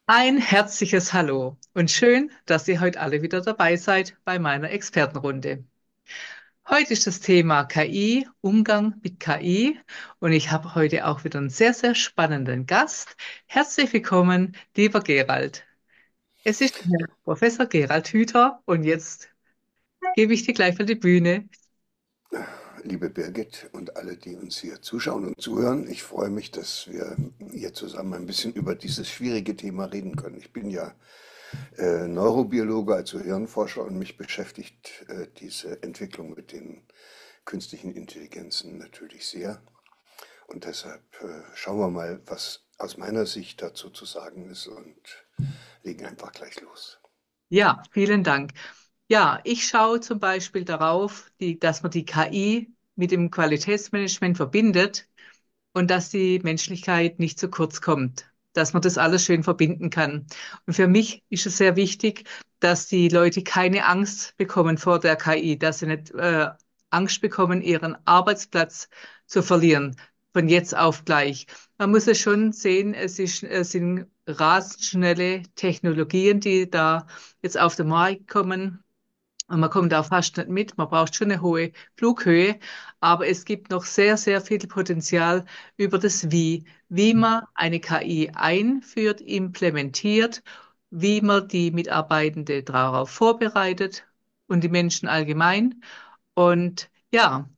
Ein herzliches Hallo und schön, dass ihr heute alle wieder dabei seid bei meiner Expertenrunde. Heute ist das Thema KI, Umgang mit KI, und ich habe heute auch wieder einen sehr, sehr spannenden Gast. Herzlich willkommen, lieber Gerald. Es ist Herr Professor Gerald Hüther und jetzt gebe ich dir gleich mal die Bühne. Liebe Birgit und alle, die uns hier zuschauen und zuhören, ich freue mich, dass wir hier zusammen ein bisschen über dieses schwierige Thema reden können. Ich bin ja Neurobiologe, also Hirnforscher, und mich beschäftigt diese Entwicklung mit den künstlichen Intelligenzen natürlich sehr. Und deshalb schauen wir mal, was aus meiner Sicht dazu zu sagen ist und legen einfach gleich los. Ja, vielen Dank. Ja, ich schaue zum Beispiel darauf, dass man die KI mit dem Qualitätsmanagement verbindet und dass die Menschlichkeit nicht zu kurz kommt, dass man das alles schön verbinden kann. Und für mich ist es sehr wichtig, dass die Leute keine Angst bekommen vor der KI, dass sie nicht Angst bekommen, ihren Arbeitsplatz zu verlieren, von jetzt auf gleich. Man muss es schon sehen, es sind rasend schnelle Technologien, die da jetzt auf den Markt kommen. Und man kommt da fast nicht mit. Man braucht schon eine hohe Flughöhe. Aber es gibt noch sehr, sehr viel Potenzial über das Wie. Wie man eine KI einführt, implementiert, wie man die Mitarbeitende darauf vorbereitet und die Menschen allgemein. Und ja,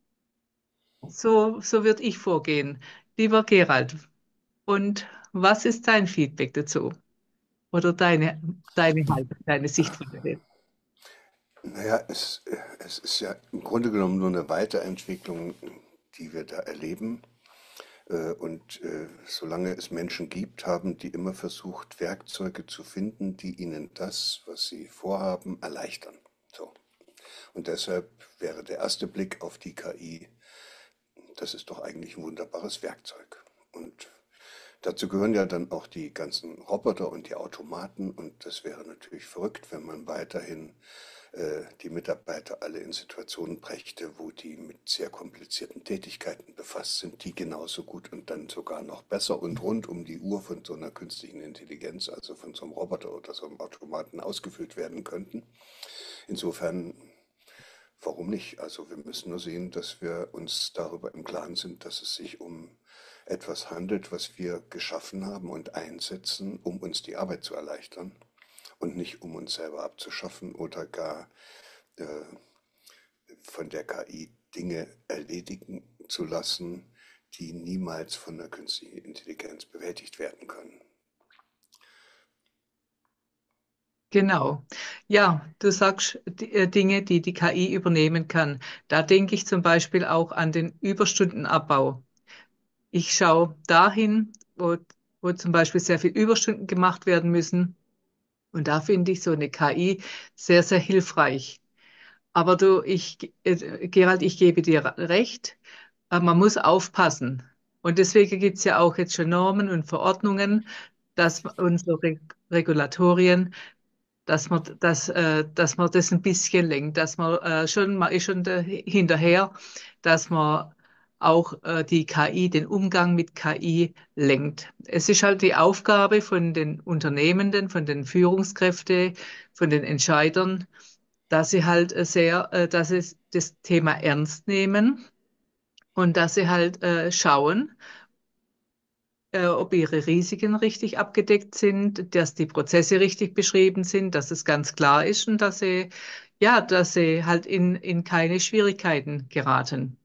so würde ich vorgehen. Lieber Gerald, und was ist dein Feedback dazu? Oder deine Haltung, deine Sichtweise? Naja, es ist ja im Grunde genommen nur eine Weiterentwicklung, die wir da erleben. Und solange es Menschen gibt, haben die immer versucht, Werkzeuge zu finden, die ihnen das, was sie vorhaben, erleichtern. So. Und deshalb wäre der erste Blick auf die KI, das ist doch eigentlich ein wunderbares Werkzeug. Und dazu gehören ja dann auch die ganzen Roboter und die Automaten. Und das wäre natürlich verrückt, wenn man weiterhin die Mitarbeiter alle in Situationen brächte, wo die mit sehr komplizierten Tätigkeiten befasst sind, die genauso gut und dann sogar noch besser und rund um die Uhr von so einer künstlichen Intelligenz, also von so einem Roboter oder so einem Automaten ausgefüllt werden könnten. Insofern, warum nicht? Also wir müssen nur sehen, dass wir uns darüber im Klaren sind, dass es sich um etwas handelt, was wir geschaffen haben und einsetzen, um uns die Arbeit zu erleichtern und nicht um uns selber abzuschaffen oder gar äh, von der KI Dinge erledigen zu lassen, die niemals von der künstlichen Intelligenz bewältigt werden können. Genau. Ja, du sagst Dinge, die die KI übernehmen kann. Da denke ich zum Beispiel auch an den Überstundenabbau. Ich schaue dahin, wo zum Beispiel sehr viel Überstunden gemacht werden müssen. Und da finde ich so eine KI sehr, sehr hilfreich. Aber Gerald, ich gebe dir recht, man muss aufpassen. Und deswegen gibt es ja auch jetzt schon Normen und Verordnungen, dass unsere Regulatorien, dass man das ein bisschen lenkt, dass man ist schon hinterher, dass man auch die KI, den Umgang mit KI lenkt. Es ist halt die Aufgabe von den Unternehmenden, von den Führungskräften, von den Entscheidern, dass sie halt dass sie das Thema ernst nehmen und dass sie halt schauen, ob ihre Risiken richtig abgedeckt sind, dass die Prozesse richtig beschrieben sind, dass es ganz klar ist und dass sie halt in keine Schwierigkeiten geraten.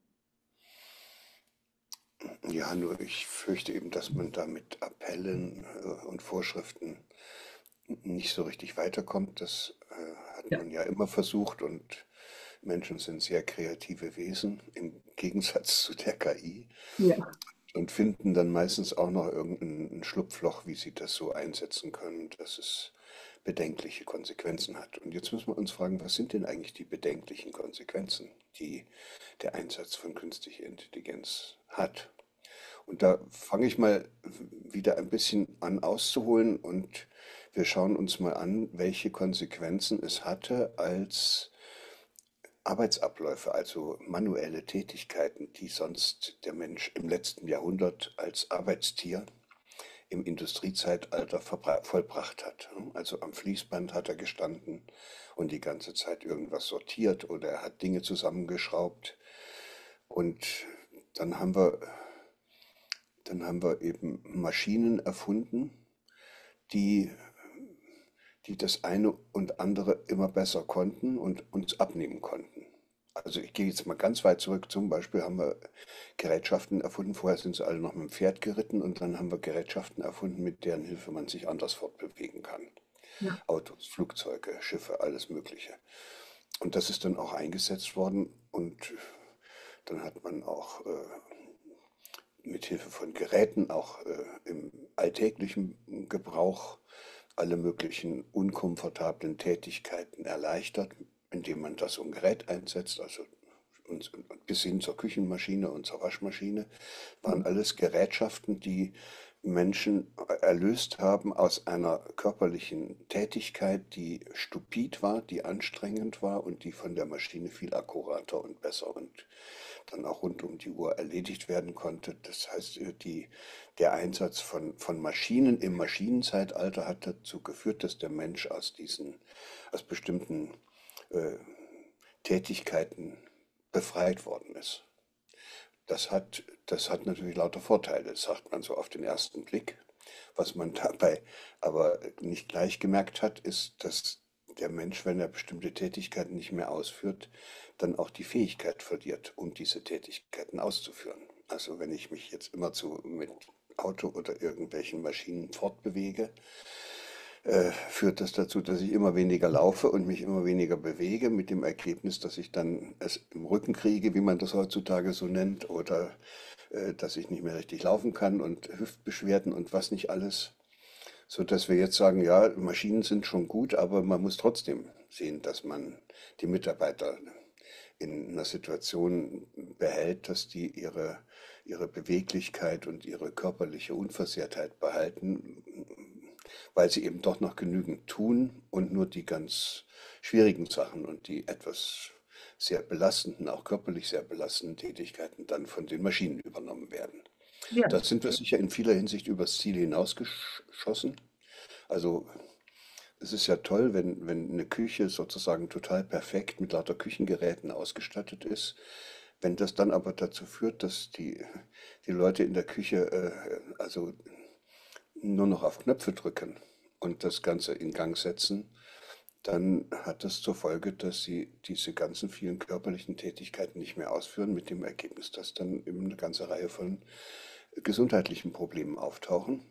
Ja, nur ich fürchte eben, dass man da mit Appellen und Vorschriften nicht so richtig weiterkommt. Das hat Ja. man ja immer versucht und Menschen sind sehr kreative Wesen im Gegensatz zu der KI Ja. und finden dann meistens auch noch irgendein Schlupfloch, wie sie das so einsetzen können, dass es bedenkliche Konsequenzen hat. Und jetzt müssen wir uns fragen, was sind denn eigentlich die bedenklichen Konsequenzen, die der Einsatz von künstlicher Intelligenz hat? Und da fange ich mal wieder ein bisschen an auszuholen und wir schauen uns mal an, welche Konsequenzen es hatte, als Arbeitsabläufe, also manuelle Tätigkeiten, die sonst der Mensch im letzten Jahrhundert als Arbeitstier im Industriezeitalter vollbracht hat. Also am Fließband hat er gestanden und die ganze Zeit irgendwas sortiert oder er hat Dinge zusammengeschraubt. Und dann haben wir, dann haben wir eben Maschinen erfunden, die, die das eine und andere immer besser konnten und uns abnehmen konnten. Also ich gehe jetzt mal ganz weit zurück. Zum Beispiel haben wir Gerätschaften erfunden. Vorher sind sie alle noch mit dem Pferd geritten und dann haben wir Gerätschaften erfunden, mit deren Hilfe man sich anders fortbewegen kann. Ja. Autos, Flugzeuge, Schiffe, alles Mögliche. Und das ist dann auch eingesetzt worden und dann hat man auch mit Hilfe von Geräten, auch im alltäglichen Gebrauch, alle möglichen unkomfortablen Tätigkeiten erleichtert, indem man das so ein Gerät einsetzt, also bis hin zur Küchenmaschine und zur Waschmaschine, waren alles Gerätschaften, die Menschen erlöst haben aus einer körperlichen Tätigkeit, die stupid war, die anstrengend war und die von der Maschine viel akkurater und besser und dann auch rund um die Uhr erledigt werden konnte. Das heißt, der Einsatz von Maschinen im Maschinenzeitalter hat dazu geführt, dass der Mensch aus bestimmten äh, Tätigkeiten befreit worden ist. Das hat natürlich lauter Vorteile, sagt man so auf den ersten Blick. Was man dabei aber nicht gleich gemerkt hat, ist, dass der Mensch, wenn er bestimmte Tätigkeiten nicht mehr ausführt, dann auch die Fähigkeit verliert, um diese Tätigkeiten auszuführen. Also wenn ich mich jetzt immerzu mit Auto oder irgendwelchen Maschinen fortbewege, führt das dazu, dass ich immer weniger laufe und mich immer weniger bewege, mit dem Ergebnis, dass ich dann es im Rücken kriege, wie man das heutzutage so nennt, oder dass ich nicht mehr richtig laufen kann und Hüftbeschwerden und was nicht alles, so dass wir jetzt sagen, ja, Maschinen sind schon gut, aber man muss trotzdem sehen, dass man die Mitarbeiter in einer Situation behält, dass die ihre Beweglichkeit und ihre körperliche Unversehrtheit behalten, weil sie eben doch noch genügend tun und nur die ganz schwierigen Sachen und die etwas sehr belastenden, auch körperlich sehr belastenden Tätigkeiten dann von den Maschinen übernommen werden. Ja. Da sind wir sicher in vieler Hinsicht übers Ziel hinausgeschossen. Also es ist ja toll, wenn eine Küche sozusagen total perfekt mit lauter Küchengeräten ausgestattet ist. Wenn das dann aber dazu führt, dass die Leute in der Küche also nur noch auf Knöpfe drücken und das Ganze in Gang setzen, dann hat das zur Folge, dass sie diese ganzen vielen körperlichen Tätigkeiten nicht mehr ausführen, mit dem Ergebnis, dass dann eben eine ganze Reihe von gesundheitlichen Problemen auftauchen.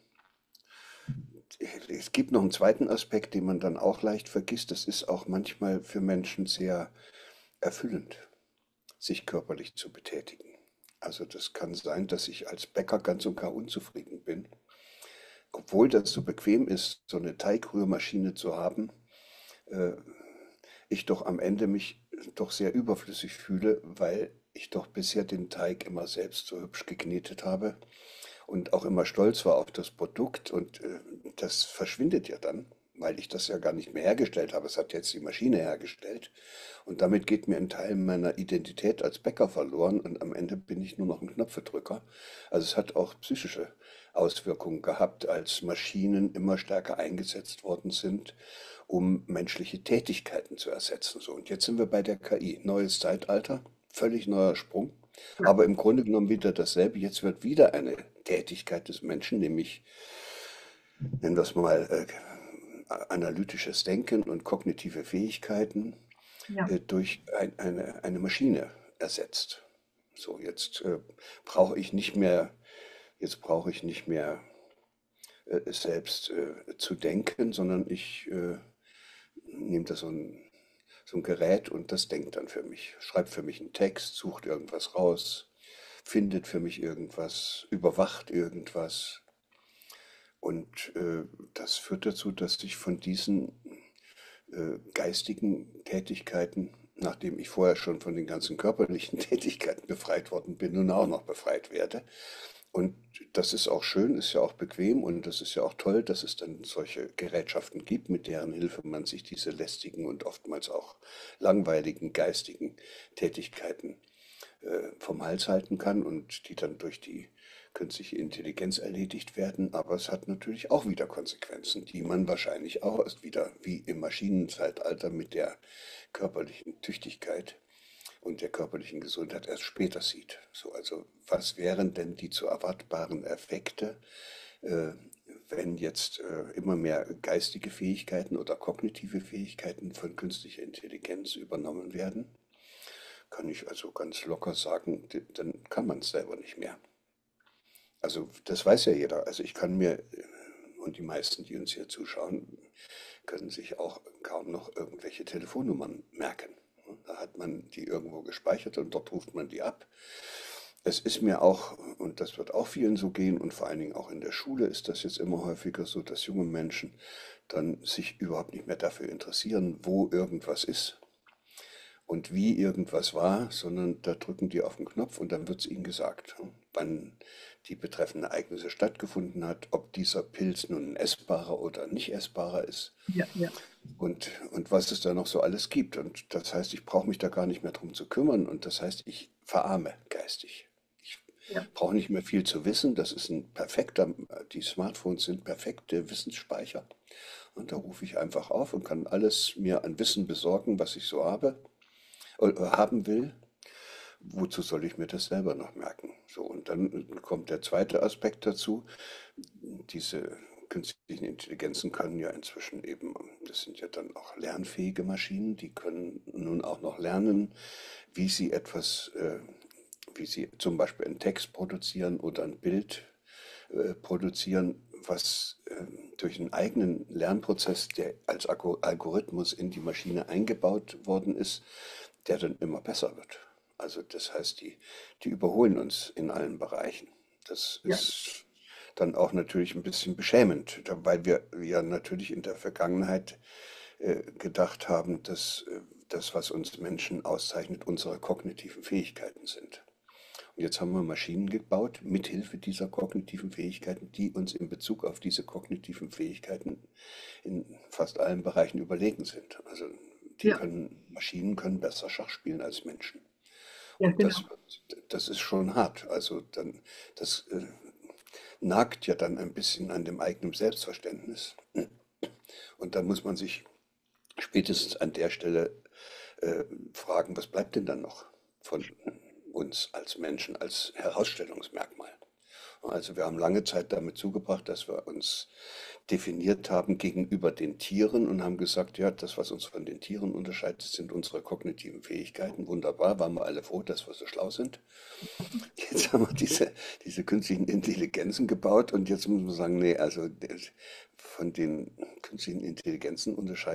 Es gibt noch einen zweiten Aspekt, den man dann auch leicht vergisst. Es ist auch manchmal für Menschen sehr erfüllend, sich körperlich zu betätigen. Also das kann sein, dass ich als Bäcker ganz und gar unzufrieden bin, obwohl das so bequem ist, so eine Teigrührmaschine zu haben, äh, ich doch am Ende mich doch sehr überflüssig fühle, weil ich doch bisher den Teig immer selbst so hübsch geknetet habe und auch immer stolz war auf das Produkt und das verschwindet ja dann, weil ich das ja gar nicht mehr hergestellt habe. Es hat jetzt die Maschine hergestellt und damit geht mir ein Teil meiner Identität als Bäcker verloren und am Ende bin ich nur noch ein Knöpfedrücker. Also es hat auch psychische Auswirkungen gehabt, als Maschinen immer stärker eingesetzt worden sind, um menschliche Tätigkeiten zu ersetzen. So, und jetzt sind wir bei der KI. Neues Zeitalter, völlig neuer Sprung, aber im Grunde genommen wieder dasselbe. Jetzt wird wieder eine Tätigkeit des Menschen, nämlich, nennen wir es mal, analytisches Denken und kognitive Fähigkeiten Ja. durch eine Maschine ersetzt. So, brauche ich nicht mehr, jetzt brauche ich nicht mehr selbst zu denken, sondern ich nehme da so ein Gerät und das denkt dann für mich, schreibt für mich einen Text, sucht irgendwas raus, findet für mich irgendwas, überwacht irgendwas. Und das führt dazu, dass ich von diesen geistigen Tätigkeiten, nachdem ich vorher schon von den ganzen körperlichen Tätigkeiten befreit worden bin, nun auch noch befreit werde. Und das ist auch schön, ist ja auch bequem und das ist ja auch toll, dass es dann solche Gerätschaften gibt, mit deren Hilfe man sich diese lästigen und oftmals auch langweiligen geistigen Tätigkeiten vom Hals halten kann und die dann durch die künstliche Intelligenz erledigt werden, aber es hat natürlich auch wieder Konsequenzen, die man wahrscheinlich auch erst wieder wie im Maschinenzeitalter mit der körperlichen Tüchtigkeit und der körperlichen Gesundheit erst später sieht. So, also was wären denn die zu erwartbaren Effekte, äh, wenn jetzt immer mehr geistige Fähigkeiten oder kognitive Fähigkeiten von künstlicher Intelligenz übernommen werden? Kann ich also ganz locker sagen, dann kann man es selber nicht mehr. Also das weiß ja jeder. Also ich kann mir, und die meisten, die uns hier zuschauen, können sich auch kaum noch irgendwelche Telefonnummern merken. Da hat man die irgendwo gespeichert und dort ruft man die ab. Es ist mir auch, und das wird auch vielen so gehen, und vor allen Dingen auch in der Schule ist das jetzt immer häufiger so, dass junge Menschen dann sich überhaupt nicht mehr dafür interessieren, wo irgendwas ist und wie irgendwas war, sondern da drücken die auf den Knopf und dann wird es ihnen gesagt, wann die betreffende Ereignisse stattgefunden hat, ob dieser Pilz nun ein essbarer oder nicht essbarer ist Ja, ja, und was es da noch so alles gibt. Und das heißt, ich brauche mich da gar nicht mehr drum zu kümmern und das heißt, ich verarme geistig. Ich ja, brauche nicht mehr viel zu wissen. Das ist ein perfekter, die Smartphones sind perfekte Wissensspeicher. Und da rufe ich einfach auf und kann alles mir an Wissen besorgen, was ich so habe, haben will. Wozu soll ich mir das selber noch merken? So, und dann kommt der zweite Aspekt dazu. Diese künstlichen Intelligenzen können ja inzwischen eben, das sind ja dann auch lernfähige Maschinen, die können nun auch noch lernen, wie sie wie sie zum Beispiel einen Text produzieren oder ein Bild produzieren, was durch einen eigenen Lernprozess, der als Algorithmus in die Maschine eingebaut worden ist, der dann immer besser wird. Also das heißt, die überholen uns in allen Bereichen. Das ja, ist dann auch natürlich ein bisschen beschämend, weil wir ja natürlich in der Vergangenheit gedacht haben, dass das, was uns Menschen auszeichnet, unsere kognitiven Fähigkeiten sind. Und jetzt haben wir Maschinen gebaut, mithilfe dieser kognitiven Fähigkeiten, die uns in Bezug auf diese kognitiven Fähigkeiten in fast allen Bereichen überlegen sind. Also ja, Maschinen können besser Schach spielen als Menschen. ja, Und genau. das ist schon hart. Also dann, das nagt ja dann ein bisschen an dem eigenen Selbstverständnis. Und da muss man sich spätestens an der Stelle äh, fragen, was bleibt denn dann noch von uns als Menschen, als Herausstellungsmerkmal? Also wir haben lange Zeit damit zugebracht, dass wir uns definiert haben gegenüber den Tieren und haben gesagt, ja, das, was uns von den Tieren unterscheidet, sind unsere kognitiven Fähigkeiten. Wunderbar, waren wir alle froh, dass wir so schlau sind. Jetzt haben wir diese künstlichen Intelligenzen gebaut und jetzt muss man sagen, nee, also von den künstlichen Intelligenzen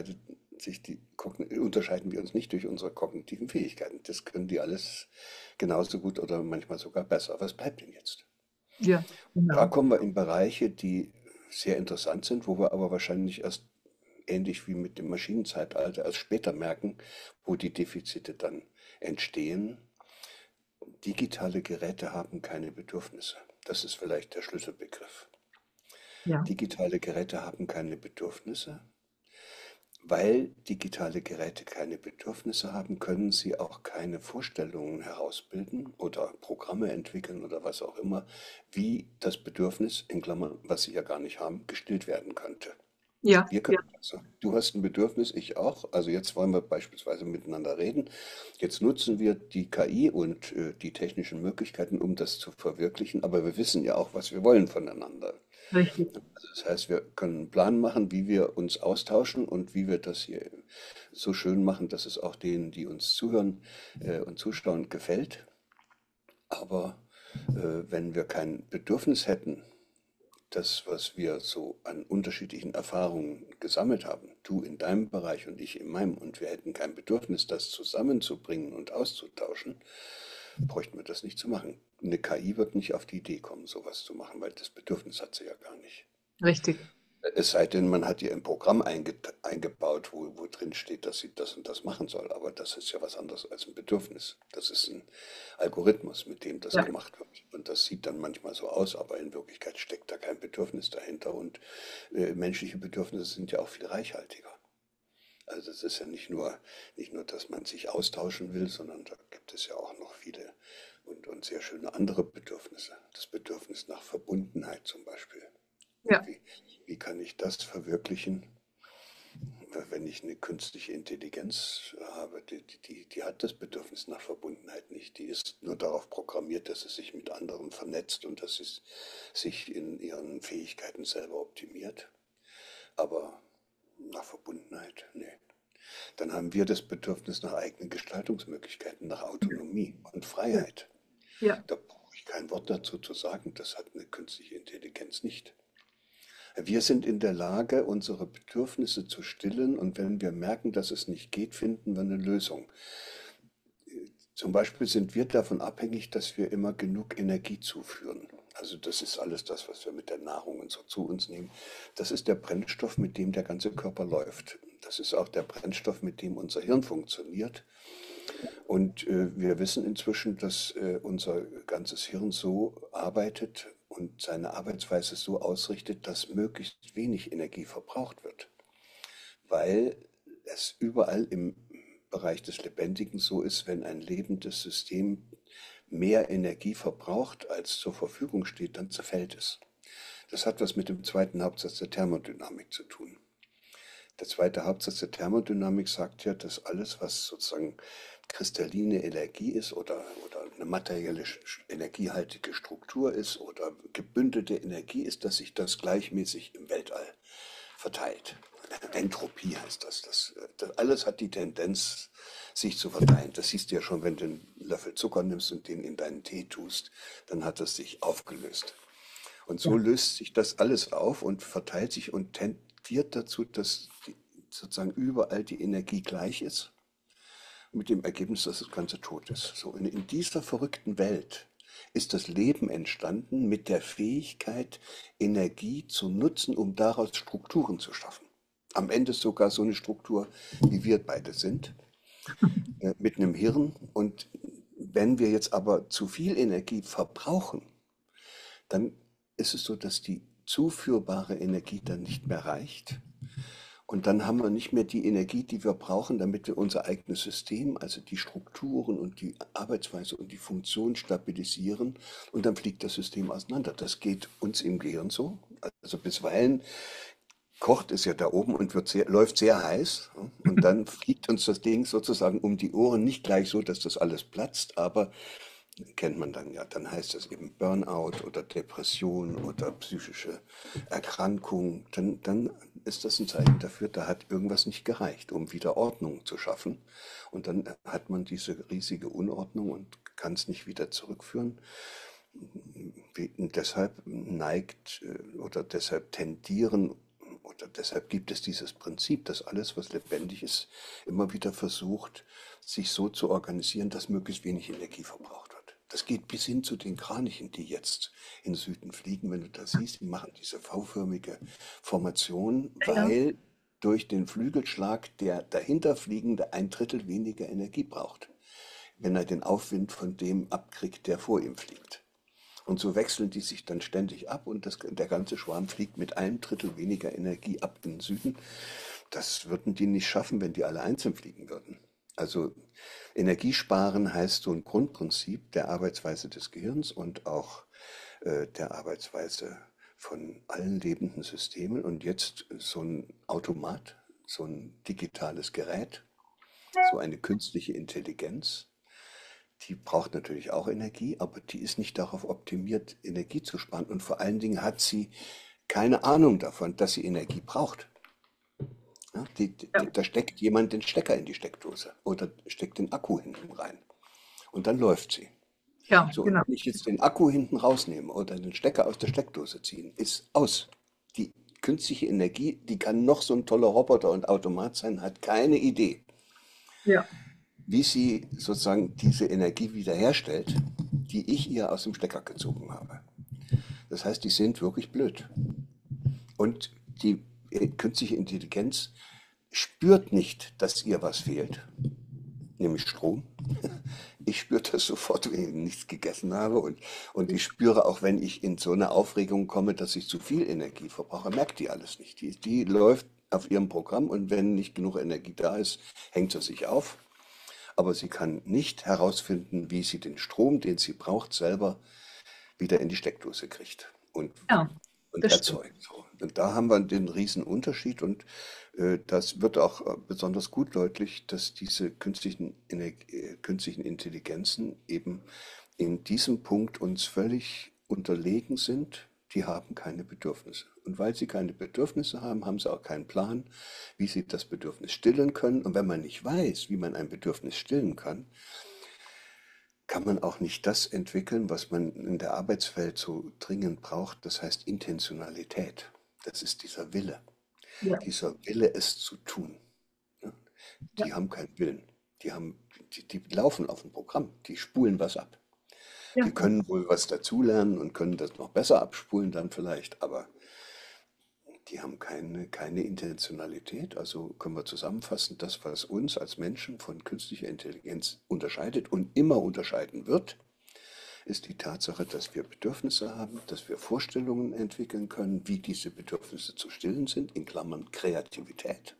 unterscheiden wir uns nicht durch unsere kognitiven Fähigkeiten. Das können die alles genauso gut oder manchmal sogar besser. Was bleibt denn jetzt? Ja, Da genau. kommen wir in Bereiche, die sehr interessant sind, wo wir aber wahrscheinlich erst ähnlich wie mit dem Maschinenzeitalter erst später merken, wo die Defizite dann entstehen. Digitale Geräte haben keine Bedürfnisse. Das ist vielleicht der Schlüsselbegriff. Ja, Digitale Geräte haben keine Bedürfnisse. Weil digitale Geräte keine Bedürfnisse haben, können sie auch keine Vorstellungen herausbilden oder Programme entwickeln oder was auch immer, wie das Bedürfnis, in Klammern, was sie ja gar nicht haben, gestillt werden könnte. ja, Wir ja, können also, du hast ein Bedürfnis, ich auch. Also jetzt wollen wir beispielsweise miteinander reden. Jetzt nutzen wir die KI und die technischen Möglichkeiten, um das zu verwirklichen. Aber wir wissen ja auch, was wir wollen voneinander. richtig. Also das heißt, wir können einen Plan machen, wie wir uns austauschen und wie wir das hier so schön machen, dass es auch denen, die uns zuhören und zuschauen, gefällt. Aber wenn wir kein Bedürfnis hätten, das, was wir so an unterschiedlichen Erfahrungen gesammelt haben, du in deinem Bereich und ich in meinem, und wir hätten kein Bedürfnis, das zusammenzubringen und auszutauschen, bräuchten wir das nicht zu machen. Eine KI wird nicht auf die Idee kommen, sowas zu machen, weil das Bedürfnis hat sie ja gar nicht. Richtig. Es sei denn, man hat ihr ein Programm eingebaut, wo drin steht, dass sie das und das machen soll. Aber das ist ja was anderes als ein Bedürfnis. Das ist ein Algorithmus, mit dem das Ja, gemacht wird. Und das sieht dann manchmal so aus, aber in Wirklichkeit steckt da kein Bedürfnis dahinter. Und menschliche Bedürfnisse sind ja auch viel reichhaltiger. Also es ist ja nicht nur, dass man sich austauschen will, sondern da gibt es ja auch noch viele und sehr schöne andere Bedürfnisse. Das Bedürfnis nach Verbundenheit zum Beispiel. Ja, Wie kann ich das verwirklichen, wenn ich eine künstliche Intelligenz habe? Die hat das Bedürfnis nach Verbundenheit nicht. Die ist nur darauf programmiert, dass sie sich mit anderen vernetzt und dass sie sich in ihren Fähigkeiten selber optimiert. Aber nach Verbundenheit, nee. Dann haben wir das Bedürfnis nach eigenen Gestaltungsmöglichkeiten, nach Autonomie und ja, Freiheit. ja. Da brauche ich kein Wort dazu zu sagen, das hat eine künstliche Intelligenz nicht. Wir sind in der Lage, unsere Bedürfnisse zu stillen, und wenn wir merken, dass es nicht geht, finden wir eine Lösung. Zum Beispiel sind wir davon abhängig, dass wir immer genug Energie zuführen. Also das ist alles das, was wir mit der Nahrung und so zu uns nehmen. Das ist der Brennstoff, mit dem der ganze Körper läuft. Das ist auch der Brennstoff, mit dem unser Hirn funktioniert. Und wir wissen inzwischen, dass unser ganzes Hirn so arbeitet und seine Arbeitsweise so ausrichtet, dass möglichst wenig Energie verbraucht wird, weil es überall im Bereich des Lebendigen so ist, wenn ein lebendes System mehr Energie verbraucht, als zur Verfügung steht, dann zerfällt es. Das hat was mit dem zweiten Hauptsatz der Thermodynamik zu tun. Der zweite Hauptsatz der Thermodynamik sagt ja, dass alles, was sozusagen kristalline Energie ist oder eine materielle energiehaltige Struktur ist oder gebündelte Energie ist, dass sich das gleichmäßig im Weltall verteilt. Entropie heißt das. Das alles hat die Tendenz, sich zu verteilen. Das siehst du ja schon, wenn du einen Löffel Zucker nimmst und den in deinen Tee tust, dann hat es sich aufgelöst. Und so Ja. löst sich das alles auf und verteilt sich und tendiert dazu, dass sozusagen überall die Energie gleich ist, mit dem Ergebnis, dass das Ganze tot ist. So in dieser verrückten Welt ist das Leben entstanden mit der Fähigkeit, Energie zu nutzen, um daraus Strukturen zu schaffen. Am Ende sogar so eine Struktur, wie wir beide sind, mit einem Hirn. Und wenn wir jetzt aber zu viel Energie verbrauchen, dann ist es so, dass die zuführbare Energie dann nicht mehr reicht. Und dann haben wir nicht mehr die Energie, die wir brauchen, damit wir unser eigenes System, also die Strukturen und die Arbeitsweise und die Funktion stabilisieren. Und dann fliegt das System auseinander. Das geht uns im Gehirn so. Also bisweilen kocht es ja da oben und läuft sehr heiß. Und dann fliegt uns das Ding sozusagen um die Ohren. Nicht gleich so, dass das alles platzt, aber kennt man dann ja. Dann heißt das eben Burnout oder Depression oder psychische Erkrankung. Dann ist das ein Zeichen dafür, da hat irgendwas nicht gereicht, um wieder Ordnung zu schaffen. Und dann hat man diese riesige Unordnung und kann es nicht wieder zurückführen. Und deshalb neigt oder deshalb tendieren oder deshalb gibt es dieses Prinzip, dass alles, was lebendig ist, immer wieder versucht, sich so zu organisieren, dass möglichst wenig Energie verbraucht wird. Das geht bis hin zu den Kranichen, die jetzt in den Süden fliegen. Wenn du das siehst, die machen diese V-förmige Formation, Ja. weil durch den Flügelschlag der dahinterfliegende ein Drittel weniger Energie braucht, wenn er den Aufwind von dem abkriegt, der vor ihm fliegt. Und so wechseln die sich dann ständig ab und der ganze Schwarm fliegt mit einem Drittel weniger Energie ab in den Süden. Das würden die nicht schaffen, wenn die alle einzeln fliegen würden. Also Energiesparen heißt so ein Grundprinzip der Arbeitsweise des Gehirns und auch der Arbeitsweise von allen lebenden Systemen. Und jetzt so ein Automat, so ein digitales Gerät, so eine künstliche Intelligenz, die braucht natürlich auch Energie, aber die ist nicht darauf optimiert, Energie zu sparen. Und vor allen Dingen hat sie keine Ahnung davon, dass sie Energie braucht. Ja, Ja. da steckt jemand den Stecker in die Steckdose oder steckt den Akku hinten rein. Und dann läuft sie. Ja, So, und genau. wenn ich jetzt den Akku hinten rausnehme oder den Stecker aus der Steckdose ziehen, ist aus. Die künstliche Energie, die kann noch so ein toller Roboter und Automat sein, hat keine Idee, Ja. wie sie sozusagen diese Energie wiederherstellt, die ich ihr aus dem Stecker gezogen habe. Das heißt, die sind wirklich blöd. Und die künstliche Intelligenz spürt nicht, dass ihr was fehlt, nämlich Strom. Ich spüre das sofort, wenn ich nichts gegessen habe und ich spüre auch, wenn ich in so eine Aufregung komme, dass ich zu viel Energie verbrauche, merkt die alles nicht. Die läuft auf ihrem Programm und wenn nicht genug Energie da ist, hängt sie sich auf. aber sie kann nicht herausfinden, wie sie den Strom, den sie braucht, selber wieder in die Steckdose kriegt Ja, und das stimmt. erzeugt. So. Und da haben wir den riesen Unterschied und das wird auch besonders gut deutlich, dass diese künstlichen Intelligenzen eben in diesem Punkt uns völlig unterlegen sind. Die haben keine Bedürfnisse. Und weil sie keine Bedürfnisse haben, haben sie auch keinen Plan, wie sie das Bedürfnis stillen können. Und wenn man nicht weiß, wie man ein Bedürfnis stillen kann, kann man auch nicht das entwickeln, was man in der Arbeitswelt so dringend braucht. Das heißt Intentionalität. Das ist Ja, dieser Wille, es zu tun. Ja? ja, Die haben keinen Willen. Die laufen auf ein Programm, die spulen was ab. ja, Die können wohl was dazulernen und können das noch besser abspulen dann vielleicht, aber die haben keine Intentionalität. Also können wir zusammenfassen, das, was uns als Menschen von künstlicher Intelligenz unterscheidet und immer unterscheiden wird, ist die Tatsache, dass wir Bedürfnisse haben, dass wir Vorstellungen entwickeln können, wie diese Bedürfnisse zu stillen sind, in Klammern Kreativität.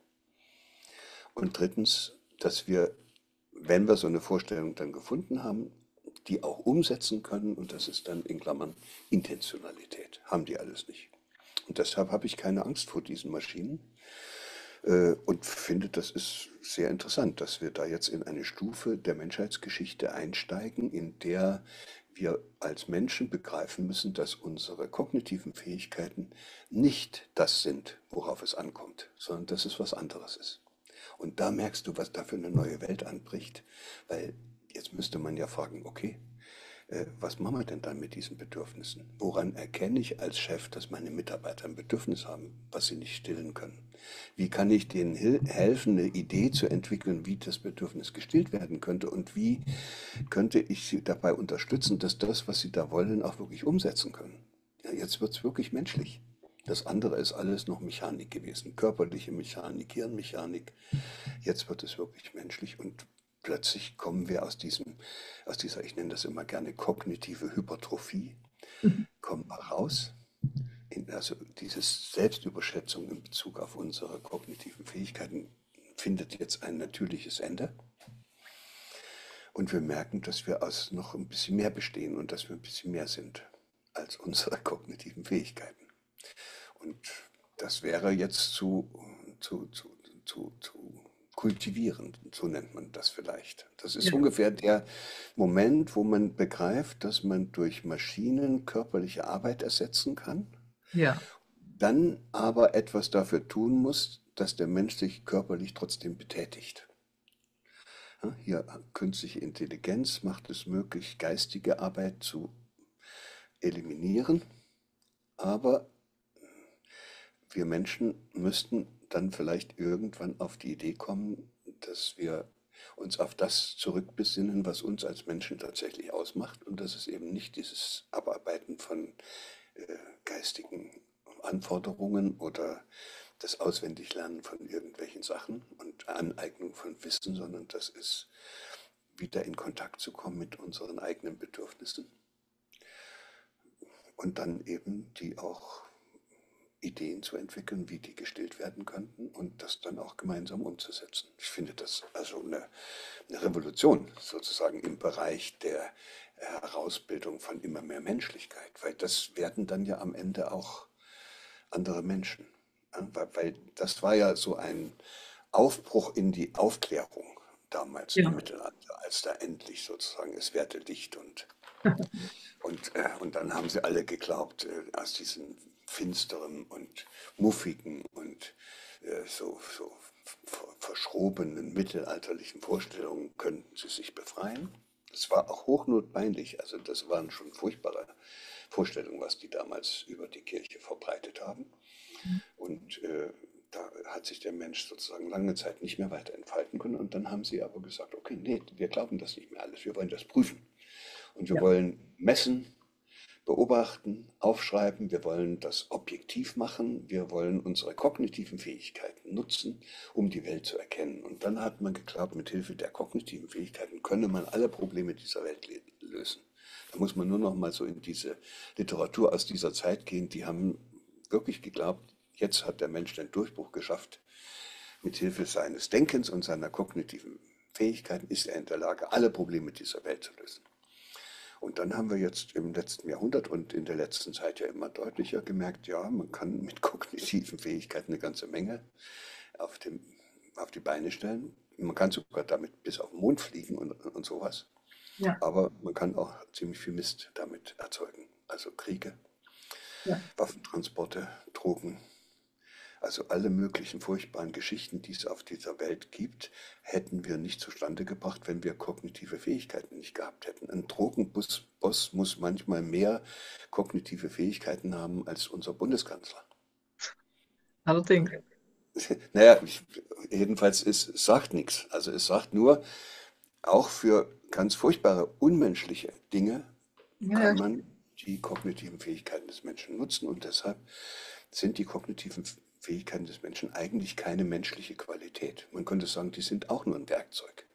Und drittens, dass wir, wenn wir so eine Vorstellung dann gefunden haben, die auch umsetzen können, und das ist dann in Klammern Intentionalität. Haben die alles nicht. Und deshalb habe ich keine Angst vor diesen Maschinen und finde, das ist sehr interessant, dass wir da jetzt in eine Stufe der Menschheitsgeschichte einsteigen, in der wir als Menschen begreifen müssen, dass unsere kognitiven Fähigkeiten nicht das sind, worauf es ankommt, sondern dass es was anderes ist. Und da merkst du, was da für eine neue Welt anbricht, weil jetzt müsste man ja fragen, okay, was machen wir denn dann mit diesen Bedürfnissen? Woran erkenne ich als Chef, dass meine Mitarbeiter ein Bedürfnis haben, was sie nicht stillen können? Wie kann ich denen helfen, eine Idee zu entwickeln, wie das Bedürfnis gestillt werden könnte? Und wie könnte ich sie dabei unterstützen, dass das, was sie da wollen, auch wirklich umsetzen können? Ja, jetzt wird es wirklich menschlich. Das andere ist alles noch Mechanik gewesen, körperliche Mechanik, Hirnmechanik. Jetzt wird es wirklich menschlich und plötzlich kommen wir aus dieser, ich nenne das immer gerne kognitive Hypertrophie, kommen wir raus. Also diese Selbstüberschätzung in Bezug auf unsere kognitiven Fähigkeiten findet jetzt ein natürliches Ende. Und wir merken, dass wir aus noch ein bisschen mehr bestehen und dass wir ein bisschen mehr sind als unsere kognitiven Fähigkeiten. Und das wäre jetzt zu, zu, zu kultivieren, so nennt man das vielleicht. Das ist ja, ungefähr der Moment, wo man begreift, dass man durch Maschinen körperliche Arbeit ersetzen kann, ja, dann aber etwas dafür tun muss, dass der Mensch sich körperlich trotzdem betätigt. Ja, hier künstliche Intelligenz macht es möglich, geistige Arbeit zu eliminieren, aber wir Menschen müssten dann vielleicht irgendwann auf die Idee kommen, dass wir uns auf das zurückbesinnen, was uns als Menschen tatsächlich ausmacht. Und das ist eben nicht dieses Abarbeiten von geistigen Anforderungen oder das Auswendiglernen von irgendwelchen Sachen und Aneignung von Wissen, sondern das ist wieder in Kontakt zu kommen mit unseren eigenen Bedürfnissen und dann eben die auch Ideen zu entwickeln, wie die gestillt werden könnten und das dann auch gemeinsam umzusetzen. Ich finde das also eine Revolution sozusagen im Bereich der Herausbildung von immer mehr Menschlichkeit, weil das werden dann ja am Ende auch andere Menschen. Ja, weil das war ja so ein Aufbruch in die Aufklärung damals im ja, Mittelalter, als da endlich sozusagen es währte Licht und dann haben sie alle geglaubt, aus diesen finsteren und muffigen und so verschrobenen mittelalterlichen Vorstellungen könnten sie sich befreien. Das war auch hochnotpeinlich, also das waren schon furchtbare Vorstellungen, was die damals über die Kirche verbreitet haben. Und da hat sich der Mensch sozusagen lange Zeit nicht mehr weiter entfalten können. Und dann haben sie aber gesagt, okay, nee, wir glauben das nicht mehr alles, wir wollen das prüfen. Und wir ja, wollen messen, beobachten, aufschreiben, wir wollen das objektiv machen, wir wollen unsere kognitiven Fähigkeiten nutzen, um die Welt zu erkennen. Und dann hat man geglaubt, mit Hilfe der kognitiven Fähigkeiten könne man alle Probleme dieser Welt lösen. Da muss man nur noch mal so in diese Literatur aus dieser Zeit gehen, die haben wirklich geglaubt, jetzt hat der Mensch den Durchbruch geschafft mit Hilfe seines Denkens und seiner kognitiven Fähigkeiten ist er in der Lage, alle Probleme dieser Welt zu lösen. Und dann haben wir jetzt im letzten Jahrhundert und in der letzten Zeit ja immer deutlicher gemerkt, ja, man kann mit kognitiven Fähigkeiten eine ganze Menge auf dem, auf die Beine stellen. Man kann sogar damit bis auf den Mond fliegen und sowas. Ja, Aber man kann auch ziemlich viel Mist damit erzeugen. Also Kriege, ja. Waffentransporte, Drogen, also alle möglichen furchtbaren Geschichten, die es auf dieser Welt gibt, hätten wir nicht zustande gebracht, wenn wir kognitive Fähigkeiten nicht gehabt hätten. Ein Drogenboss muss manchmal mehr kognitive Fähigkeiten haben als unser Bundeskanzler. Allerdings. Naja, jedenfalls, es sagt nichts. Also es sagt nur, auch für ganz furchtbare, unmenschliche Dinge Ja, kann ja. man die kognitiven Fähigkeiten des Menschen nutzen und deshalb sind die kognitiven Fähigkeiten des Menschen eigentlich keine menschliche Qualität. Man könnte sagen, die sind auch nur ein Werkzeug,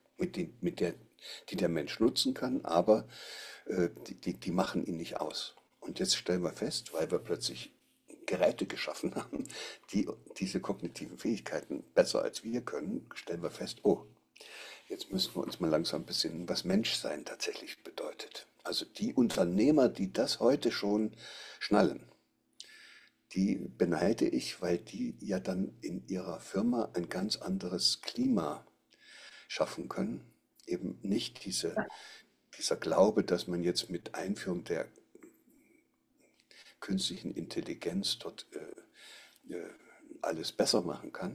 die der Mensch nutzen kann, aber die machen ihn nicht aus. Und jetzt stellen wir fest, weil wir plötzlich Geräte geschaffen haben, die diese kognitiven Fähigkeiten besser als wir können, stellen wir fest, oh, jetzt müssen wir uns mal langsam besinnen, was Menschsein tatsächlich bedeutet. Also die Unternehmer, die das heute schon schnallen, die beneide ich, weil die ja dann in ihrer Firma ein ganz anderes Klima schaffen können. Eben nicht dieser Glaube, dass man jetzt mit Einführung der künstlichen Intelligenz dort alles besser machen kann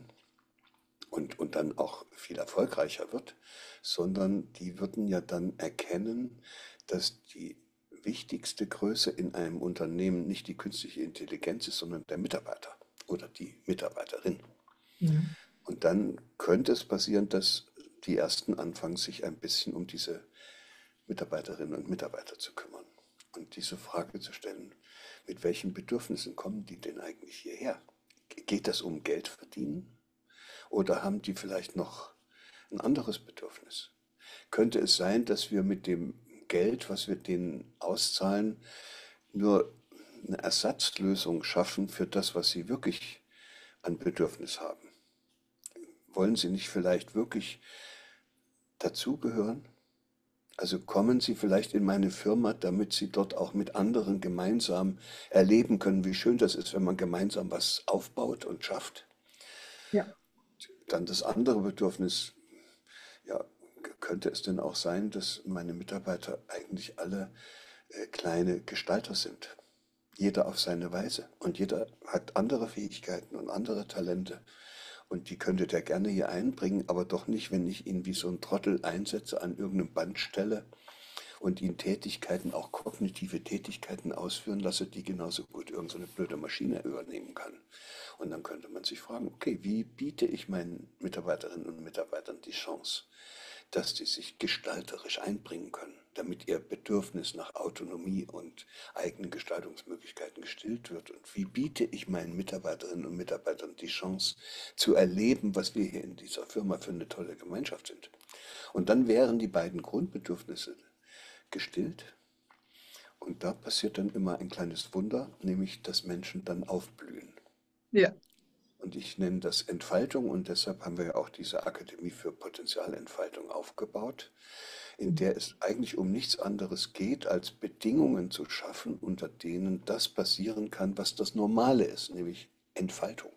und dann auch viel erfolgreicher wird, sondern die würden ja dann erkennen, dass die wichtigste Größe in einem Unternehmen nicht die künstliche Intelligenz ist, sondern der Mitarbeiter oder die Mitarbeiterin. Mhm. Und dann könnte es passieren, dass die Ersten anfangen, sich ein bisschen um diese Mitarbeiterinnen und Mitarbeiter zu kümmern und diese Frage zu stellen, mit welchen Bedürfnissen kommen die denn eigentlich hierher? Geht das um Geld verdienen oder haben die vielleicht noch ein anderes Bedürfnis? Könnte es sein, dass wir mit dem Geld, was wir denen auszahlen, nur eine Ersatzlösung schaffen für das, was sie wirklich an Bedürfnis haben? Wollen sie nicht vielleicht wirklich dazugehören? Also kommen Sie vielleicht in meine Firma, damit Sie dort auch mit anderen gemeinsam erleben können, wie schön das ist, wenn man gemeinsam was aufbaut und schafft. Ja. Dann das andere Bedürfnis, ja, könnte es denn auch sein, dass meine Mitarbeiter eigentlich alle kleine Gestalter sind? Jeder auf seine Weise. Und jeder hat andere Fähigkeiten und andere Talente. Und die könnte der gerne hier einbringen, aber doch nicht, wenn ich ihn wie so ein Trottel einsetze an irgendeinem Band stelle und ihn Tätigkeiten, auch kognitive Tätigkeiten ausführen lasse, die genauso gut irgend so eine blöde Maschine übernehmen kann. Und dann könnte man sich fragen, okay, wie biete ich meinen Mitarbeiterinnen und Mitarbeitern die Chance, dass die sich gestalterisch einbringen können, damit ihr Bedürfnis nach Autonomie und eigenen Gestaltungsmöglichkeiten gestillt wird? Und wie biete ich meinen Mitarbeiterinnen und Mitarbeitern die Chance zu erleben, was wir hier in dieser Firma für eine tolle Gemeinschaft sind? Und dann wären die beiden Grundbedürfnisse gestillt. Und da passiert dann immer ein kleines Wunder, nämlich dass Menschen dann aufblühen. Ja. Und ich nenne das Entfaltung und deshalb haben wir ja auch diese Akademie für Potenzialentfaltung aufgebaut, in Mhm. der es eigentlich um nichts anderes geht, als Bedingungen zu schaffen, unter denen das passieren kann, was das Normale ist, nämlich Entfaltung.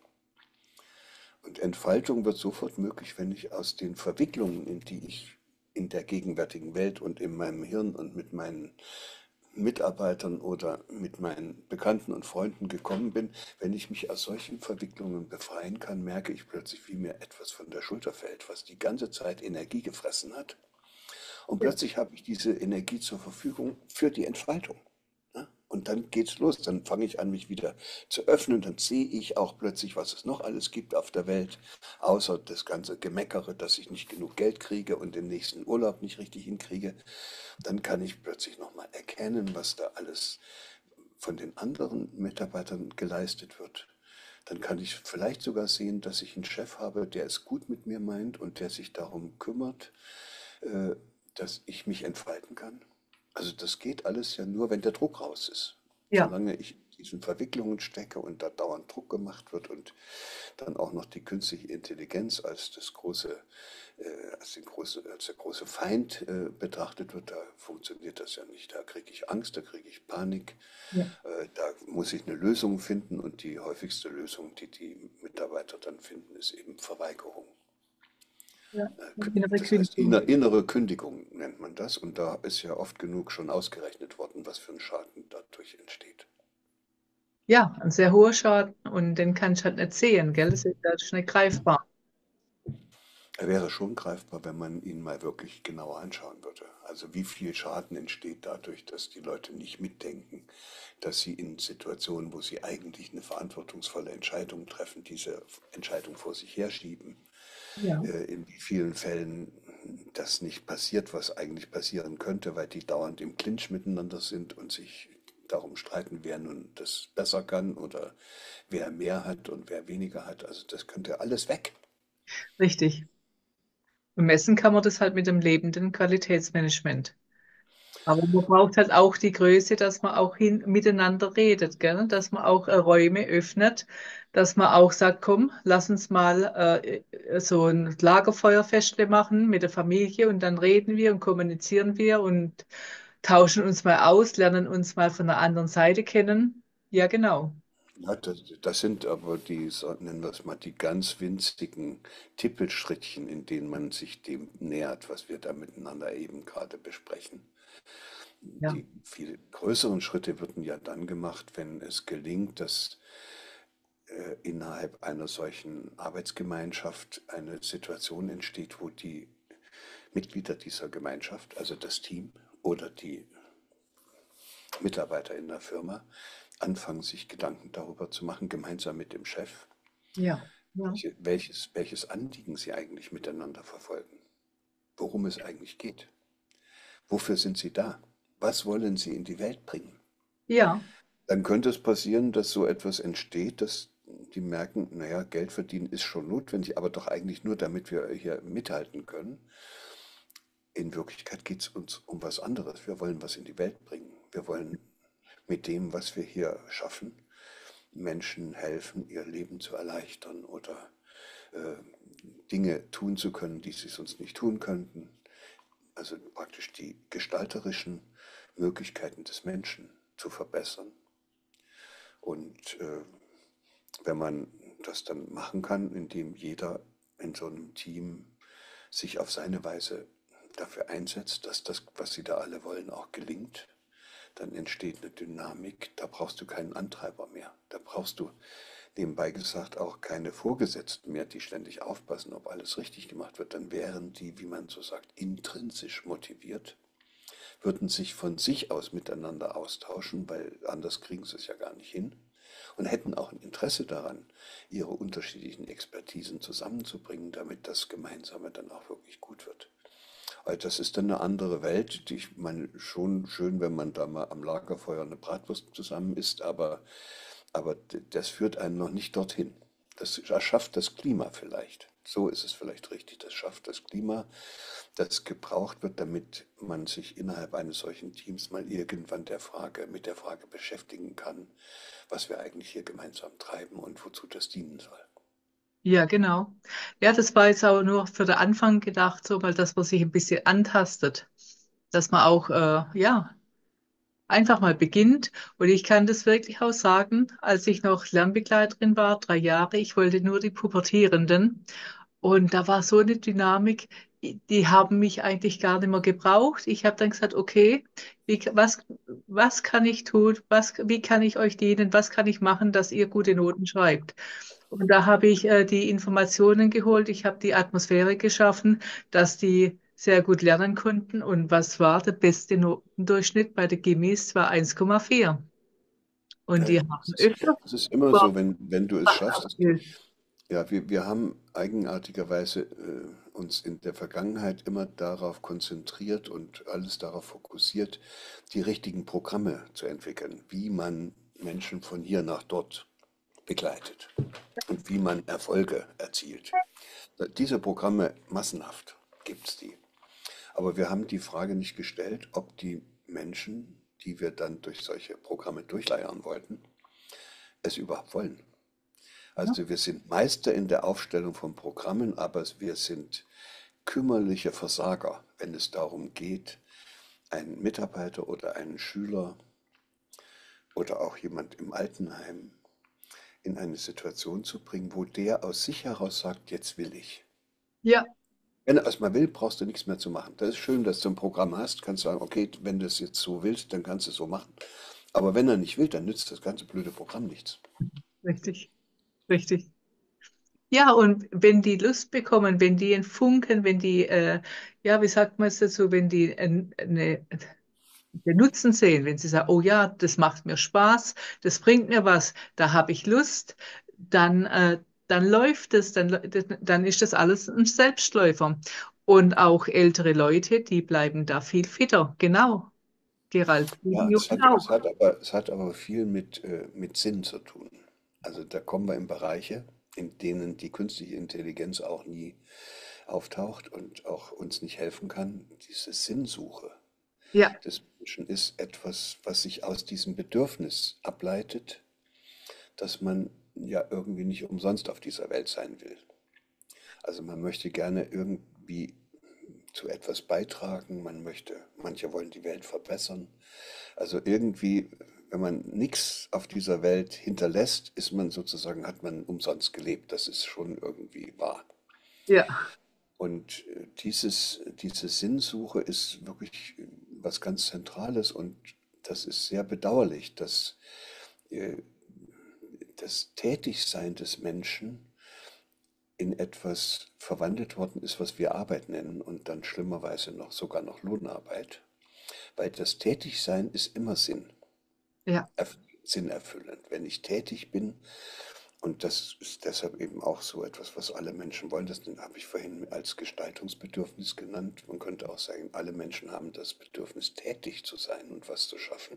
Und Entfaltung wird sofort möglich, wenn ich aus den Verwicklungen, in die ich in der gegenwärtigen Welt und in meinem Hirn und mit meinen Mitarbeitern oder mit meinen Bekannten und Freunden gekommen bin, wenn ich mich aus solchen Verwicklungen befreien kann, merke ich plötzlich, wie mir etwas von der Schulter fällt, was die ganze Zeit Energie gefressen hat. Und Ja. plötzlich habe ich diese Energie zur Verfügung für die Entfaltung. Ja? Und dann geht's los. Dann fange ich an, mich wieder zu öffnen. Dann sehe ich auch plötzlich, was es noch alles gibt auf der Welt, außer das ganze Gemeckere, dass ich nicht genug Geld kriege und den nächsten Urlaub nicht richtig hinkriege. Dann kann ich plötzlich nochmal erkennen, was da alles von den anderen Mitarbeitern geleistet wird. Dann kann ich vielleicht sogar sehen, dass ich einen Chef habe, der es gut mit mir meint und der sich darum kümmert, äh, dass ich mich entfalten kann. Also das geht alles ja nur, wenn der Druck raus ist. Ja. Solange ich diesen Verwicklungen stecke und da dauernd Druck gemacht wird und dann auch noch die künstliche Intelligenz als das große, als der große Feind betrachtet wird, da funktioniert das ja nicht. Da kriege ich Angst, da kriege ich Panik, Ja, da muss ich eine Lösung finden und die häufigste Lösung, die die Mitarbeiter dann finden, ist eben Verweigerung. ja. Innere Das heißt, Kündigung. innere Kündigung nennt man das und da ist ja oft genug schon ausgerechnet worden, was für ein Schaden dadurch entsteht. Ja, ein sehr hoher Schaden und den kann ich halt nicht sehen, gell? Das ist nicht greifbar. Er wäre schon greifbar, wenn man ihn mal wirklich genauer anschauen würde. Also wie viel Schaden entsteht dadurch, dass die Leute nicht mitdenken, dass sie in Situationen, wo sie eigentlich eine verantwortungsvolle Entscheidung treffen, diese Entscheidung vor sich herschieben. Ja, In wie vielen Fällen das nicht passiert, was eigentlich passieren könnte, weil die dauernd im Clinch miteinander sind und sich darum streiten, wer nun das besser kann oder wer mehr hat und wer weniger hat. Also das könnte alles weg. richtig. Und messen kann man das halt mit dem lebenden Qualitätsmanagement. Aber man braucht halt auch die Größe, dass man auch miteinander redet, gell? Dass man auch Räume öffnet, dass man auch sagt, komm, lass uns mal so ein Lagerfeuerfestle machen mit der Familie und dann reden wir und kommunizieren wir und tauschen uns mal aus, lernen uns mal von der anderen Seite kennen. Ja, genau. Ja, das sind aber die, nennen wir es mal, die ganz winzigen Tippelschrittchen, in denen man sich dem nähert, was wir da miteinander eben gerade besprechen. Ja, Die viel größeren Schritte würden ja dann gemacht, wenn es gelingt, dass innerhalb einer solchen Arbeitsgemeinschaft eine Situation entsteht, wo die Mitglieder dieser Gemeinschaft, also das Team oder die Mitarbeiter in der Firma, anfangen, sich Gedanken darüber zu machen, gemeinsam mit dem Chef, ja, ja, welches Anliegen sie eigentlich miteinander verfolgen, worum es eigentlich geht, wofür sind sie da, was wollen sie in die Welt bringen. ja, Dann könnte es passieren, dass so etwas entsteht, dass die merken, naja, Geld verdienen ist schon notwendig, aber doch eigentlich nur, damit wir hier mithalten können. In Wirklichkeit geht es uns um was anderes. Wir wollen was in die Welt bringen. Wir wollen mit dem, was wir hier schaffen, Menschen helfen, ihr Leben zu erleichtern oder äh, Dinge tun zu können, die sie sonst nicht tun könnten. Also praktisch die gestalterischen Möglichkeiten des Menschen zu verbessern. Und wenn man das dann machen kann, indem jeder in so einem Team sich auf seine Weise dafür einsetzt, dass das, was sie da alle wollen, auch gelingt, dann entsteht eine Dynamik, da brauchst du keinen Antreiber mehr. Da brauchst du nebenbei gesagt auch keine Vorgesetzten mehr, die ständig aufpassen, ob alles richtig gemacht wird. Dann wären die, wie man so sagt, intrinsisch motiviert, würden sich von sich aus miteinander austauschen, weil anders kriegen sie es ja gar nicht hin und hätten auch ein Interesse daran, ihre unterschiedlichen Expertisen zusammenzubringen, damit das Gemeinsame dann auch wirklich gut wird. Also das ist dann eine andere Welt, die ich meine, schon schön, wenn man da mal am Lagerfeuer eine Bratwurst zusammen isst, aber das führt einen noch nicht dorthin. Das erschafft das Klima vielleicht. So ist es vielleicht richtig. Das schafft das Klima, das gebraucht wird, damit man sich innerhalb eines solchen Teams mal irgendwann mit der Frage beschäftigen kann, was wir eigentlich hier gemeinsam treiben und wozu das dienen soll. ja, genau. Ja, das war jetzt auch nur für den Anfang gedacht, so mal, dass man sich ein bisschen antastet, dass man auch, ja, einfach mal beginnt. Und ich kann das wirklich auch sagen, als ich noch Lernbegleiterin war, 3 Jahre, ich wollte nur die Pubertierenden. Und da war so eine Dynamik, die haben mich eigentlich gar nicht mehr gebraucht. Ich habe dann gesagt, okay, was kann ich tun? Wie kann ich euch dienen? Was kann ich machen, dass ihr gute Noten schreibt? Und da habe ich die Informationen geholt. Ich habe die Atmosphäre geschaffen, dass die sehr gut lernen konnten. Und was war der beste Notendurchschnitt bei der Gimis war 1,4. Und Ja, die ja, haben öfter das ist immer so, wenn du es schaffst. abgespielt. Ja, wir haben eigenartigerweise uns in der Vergangenheit immer darauf konzentriert und alles darauf fokussiert, die richtigen Programme zu entwickeln, wie man Menschen von hier nach dort begleitet und wie man Erfolge erzielt. Diese Programme massenhaft gibt es die. Aber wir haben die Frage nicht gestellt, ob die Menschen, die wir dann durch solche Programme durchleiern wollten, es überhaupt wollen. Ja. Also wir sind Meister in der Aufstellung von Programmen, aber wir sind kümmerliche Versager, wenn es darum geht, einen Mitarbeiter oder einen Schüler oder auch jemand im Altenheim in eine Situation zu bringen, wo der aus sich heraus sagt, jetzt will ich. Ja, Wenn er erstmal will, brauchst du nichts mehr zu machen. Das ist schön, dass du ein Programm hast, kannst sagen, okay, wenn du es jetzt so willst, dann kannst du es so machen. Aber wenn er nicht will, dann nützt das ganze blöde Programm nichts. richtig, richtig. Ja, und wenn die Lust bekommen, wenn die einen Funken, wenn die, ja, wie sagt man es dazu, wenn die den Nutzen sehen, wenn sie sagen, oh ja, das macht mir Spaß, das bringt mir was, da habe ich Lust, dann, dann läuft es, dann ist das alles ein Selbstläufer. Und auch ältere Leute, die bleiben da viel fitter. Genau, Gerald, die Ja, Jungen auch. es hat aber viel mit Sinn zu tun. Also da kommen wir in Bereiche, in denen die künstliche Intelligenz auch nie auftaucht und auch uns nicht helfen kann. Diese Sinnsuche Ja, des Menschen ist etwas, was sich aus diesem Bedürfnis ableitet, dass man ja irgendwie nicht umsonst auf dieser Welt sein will. Also man möchte gerne irgendwie zu etwas beitragen, manche wollen die Welt verbessern. Also irgendwie, wenn man nichts auf dieser Welt hinterlässt, ist man sozusagen, hat man umsonst gelebt. Das ist schon irgendwie wahr. ja, Und diese Sinnsuche ist wirklich was ganz Zentrales und das ist sehr bedauerlich, dass äh, das Tätigsein des Menschen in etwas verwandelt worden ist, was wir Arbeit nennen und dann schlimmerweise noch sogar noch Lohnarbeit, weil das Tätigsein ist immer ja, sinnerfüllend. Wenn ich tätig bin, und das ist deshalb eben auch so etwas, was alle Menschen wollen, das habe ich vorhin als Gestaltungsbedürfnis genannt. Man könnte auch sagen, alle Menschen haben das Bedürfnis, tätig zu sein und was zu schaffen.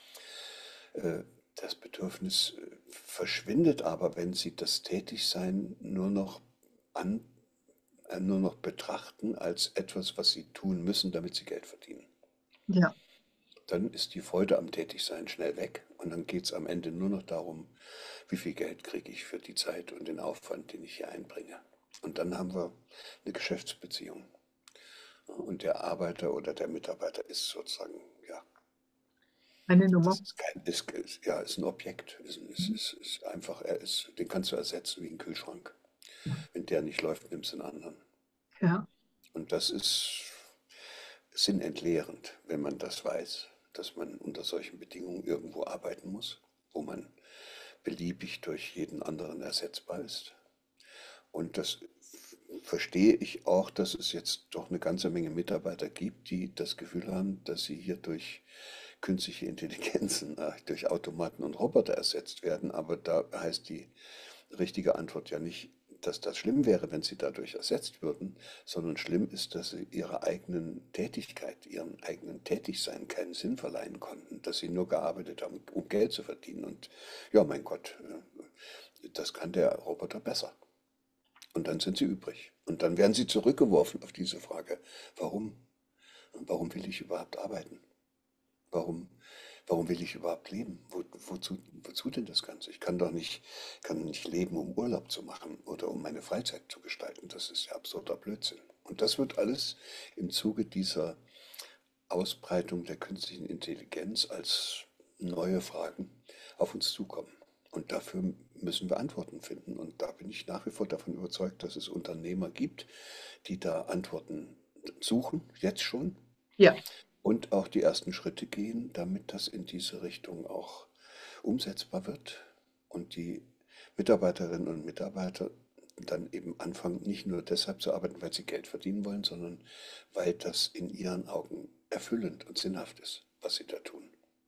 Das Bedürfnis verschwindet aber, wenn sie das Tätigsein an, nur noch betrachten als etwas, was sie tun müssen, damit sie Geld verdienen. ja. Dann ist die Freude am Tätigsein schnell weg und dann geht es am Ende nur noch darum, wie viel Geld kriege ich für die Zeit und den Aufwand, den ich hier einbringe. Und dann haben wir eine Geschäftsbeziehung. Und der Arbeiter oder der Mitarbeiter ist sozusagen, ja, Eine das Nummer. ist ja, ist ein Objekt. Ist einfach, den kannst du ersetzen wie ein Kühlschrank. Wenn der nicht läuft, nimmst du einen anderen. Ja, Und das ist sinnentleerend, wenn man das weiß, dass man unter solchen Bedingungen irgendwo arbeiten muss, wo man beliebig durch jeden anderen ersetzbar ist. Und das verstehe ich auch, dass es jetzt doch eine ganze Menge Mitarbeiter gibt, die das Gefühl haben, dass sie hier durch künstliche Intelligenzen, durch Automaten und Roboter ersetzt werden. Aber da heißt die richtige Antwort ja nicht, dass das schlimm wäre, wenn sie dadurch ersetzt würden, sondern schlimm ist, dass sie ihrer eigenen Tätigkeit, ihrem eigenen Tätigsein keinen Sinn verleihen konnten, dass sie nur gearbeitet haben, um Geld zu verdienen. Und ja, mein Gott, das kann der Roboter besser. Und dann sind sie übrig. Und dann werden sie zurückgeworfen auf diese Frage, warum? Warum will ich überhaupt arbeiten? Warum, warum will ich überhaupt leben? Wozu denn das Ganze? Kann nicht leben, um Urlaub zu machen oder um meine Freizeit zu gestalten. Das ist ja absurder Blödsinn. Und das wird alles im Zuge dieser Ausbreitung der künstlichen Intelligenz als neue Fragen auf uns zukommen. Und dafür müssen wir Antworten finden. Und da bin ich nach wie vor davon überzeugt, dass es Unternehmer gibt, die da Antworten suchen, jetzt schon, ja, und auch die ersten Schritte gehen, damit das in diese Richtung auch umsetzbar wird und die Mitarbeiterinnen und Mitarbeiter dann eben anfangen, nicht nur deshalb zu arbeiten, weil sie Geld verdienen wollen, sondern weil das in ihren Augen erfüllend und sinnhaft ist, was sie da tun.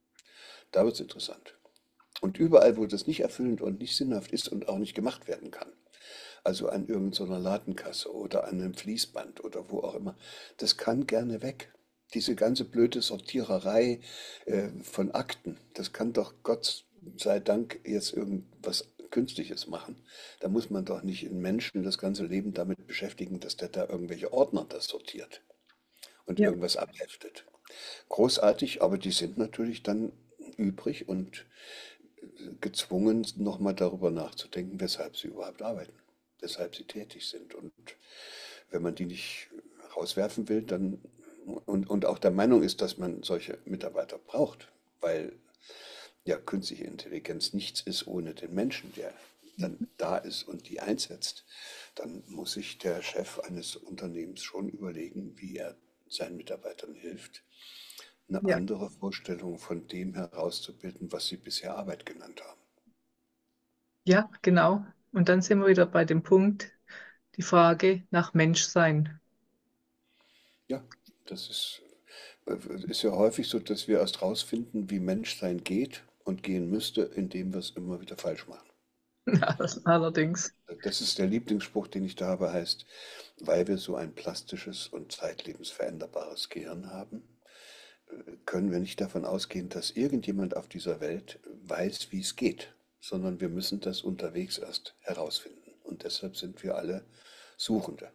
Da wird es interessant. Und überall, wo das nicht erfüllend und nicht sinnhaft ist und auch nicht gemacht werden kann, also an irgendeiner Ladenkasse oder an einem Fließband oder wo auch immer, das kann gerne weg. Diese ganze blöde Sortiererei von Akten, das kann doch Gott sei Dank jetzt irgendwas Künstliches machen. Da muss man doch nicht einen Menschen das ganze Leben damit beschäftigen, dass der da irgendwelche Ordner das sortiert und ja, irgendwas abheftet. Großartig, aber die sind natürlich dann übrig und gezwungen, nochmal darüber nachzudenken, weshalb sie überhaupt arbeiten, weshalb sie tätig sind. Und wenn man die nicht rauswerfen will, dann und auch der Meinung ist, dass man solche Mitarbeiter braucht, weil ja künstliche Intelligenz nichts ist ohne den Menschen, der dann da ist und die einsetzt, dann muss sich der Chef eines Unternehmens schon überlegen, wie er seinen Mitarbeitern hilft, eine Ja, andere Vorstellung von dem herauszubilden, was sie bisher Arbeit genannt haben. ja, genau. Und dann sind wir wieder bei dem Punkt, die Frage nach Menschsein. Ja, das ist ja häufig so, dass wir erst rausfinden, wie Menschsein geht und gehen müsste, indem wir es immer wieder falsch machen. Ja, das allerdings. Das ist der Lieblingsspruch, den ich da habe, heißt, weil wir so ein plastisches und zeitlebens veränderbares Gehirn haben, können wir nicht davon ausgehen, dass irgendjemand auf dieser Welt weiß, wie es geht, sondern wir müssen das unterwegs erst herausfinden. Und deshalb sind wir alle Suchende.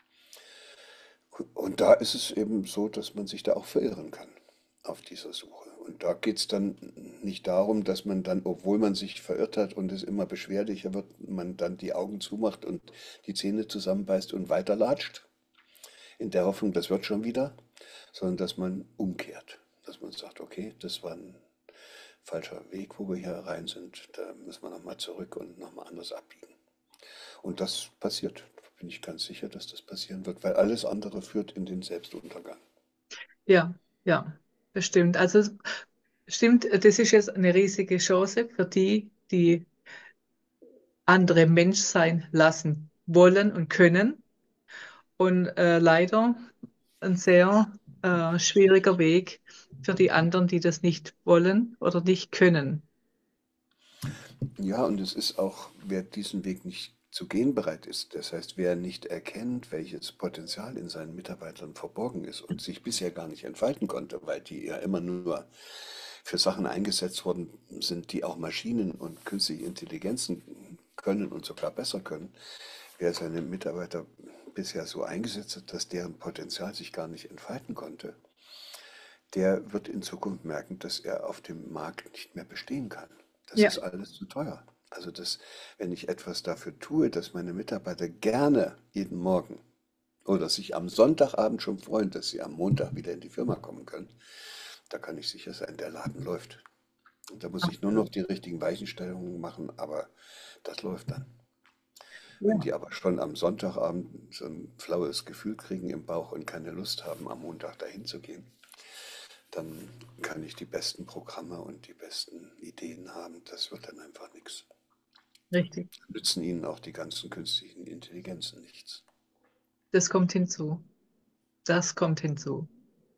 Und da ist es eben so, dass man sich da auch verirren kann auf dieser Suche. Und da geht es dann nicht darum, dass man dann, obwohl man sich verirrt hat und es immer beschwerlicher wird, man dann die Augen zumacht und die Zähne zusammenbeißt und weiterlatscht, in der Hoffnung, das wird schon wieder, sondern dass man umkehrt. Dass man sagt, okay, das war ein falscher Weg, wo wir hier rein sind, da müssen wir nochmal zurück und nochmal anders abbiegen. Und das passiert, bin ich ganz sicher, dass das passieren wird, weil alles andere führt in den Selbstuntergang. Ja, ja, das stimmt. Also es stimmt, das ist jetzt eine riesige Chance für die, die andere Mensch sein lassen wollen und können. Und leider ein sehr schwieriger Weg für die anderen, die das nicht wollen oder nicht können. Ja, und es ist auch, wer diesen Weg nicht zu gehen bereit ist, das heißt, wer nicht erkennt, welches Potenzial in seinen Mitarbeitern verborgen ist und sich bisher gar nicht entfalten konnte, weil die ja immer nur für Sachen eingesetzt worden sind, die auch Maschinen und künstliche Intelligenzen können und sogar besser können, wer seine Mitarbeiter bisher so eingesetzt hat, dass deren Potenzial sich gar nicht entfalten konnte, der wird in Zukunft merken, dass er auf dem Markt nicht mehr bestehen kann. Das Ja, ist alles zu teuer. Also das, wenn ich etwas dafür tue, dass meine Mitarbeiter gerne jeden Morgen oder sich am Sonntagabend schon freuen, dass sie am Montag wieder in die Firma kommen können, da kann ich sicher sein, der Laden läuft. Und da muss ich nur noch absolut. die richtigen Weichenstellungen machen, aber das läuft dann. Wenn Ja, die aber schon am Sonntagabend so ein flaues Gefühl kriegen im Bauch und keine Lust haben, am Montag dahin zu gehen, dann kann ich die besten Programme und die besten Ideen haben. Das wird dann einfach nichts. richtig. Nützen ihnen auch die ganzen künstlichen Intelligenzen nichts. Das kommt hinzu. Das kommt hinzu.